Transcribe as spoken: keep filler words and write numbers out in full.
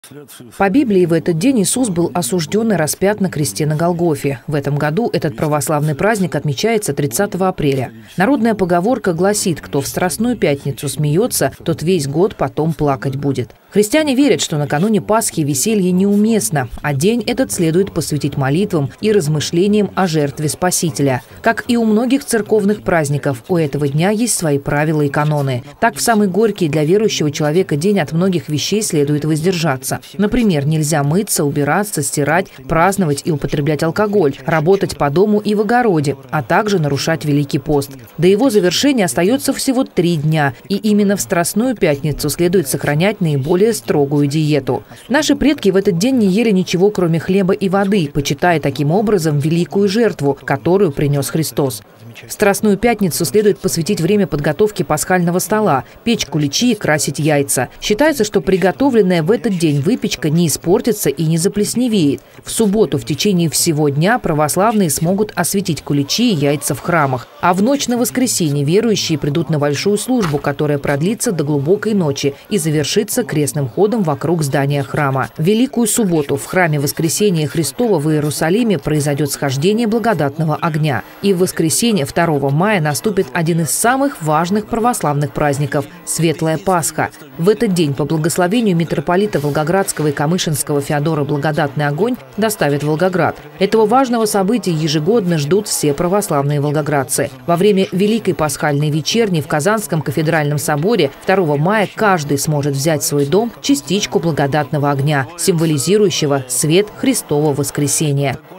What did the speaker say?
По Библии в этот день Иисус был осужден и распят на кресте на Голгофе. В этом году этот православный праздник отмечается тридцатого апреля. Народная поговорка гласит: кто в Страстную пятницу смеется, тот весь год потом плакать будет. Христиане верят, что накануне Пасхи веселье неуместно, а день этот следует посвятить молитвам и размышлениям о жертве Спасителя. Как и у многих церковных праздников, у этого дня есть свои правила и каноны. Так, в самый горький для верующего человека день от многих вещей следует воздержаться. Например, нельзя мыться, убираться, стирать, праздновать и употреблять алкоголь, работать по дому и в огороде, а также нарушать Великий пост. До его завершения остается всего три дня, и именно в Страстную пятницу следует сохранять наиболее строгую диету. Наши предки в этот день не ели ничего, кроме хлеба и воды, почитая таким образом великую жертву, которую принес Христос. В Страстную пятницу следует посвятить время подготовки пасхального стола, печь куличи и красить яйца. Считается, что приготовленная в этот день выпечка не испортится и не заплесневеет. В субботу в течение всего дня православные смогут осветить куличи и яйца в храмах. А в ночь на воскресенье верующие придут на большую службу, которая продлится до глубокой ночи и завершится крестным ходом вокруг здания храма. В Великую субботу в храме Воскресения Христова в Иерусалиме произойдет схождение благодатного огня. И в воскресенье второго мая наступит один из самых важных православных праздников – Светлая Пасха. В этот день по благословению митрополита Волгоградского и Камышинского Феодора благодатный огонь доставит в Волгоград. Этого важного события ежегодно ждут все православные волгоградцы. Во время Великой Пасхальной вечерни в Казанском кафедральном соборе второго мая каждый сможет взять в свой дом частичку благодатного огня, символизирующего свет Христова воскресения.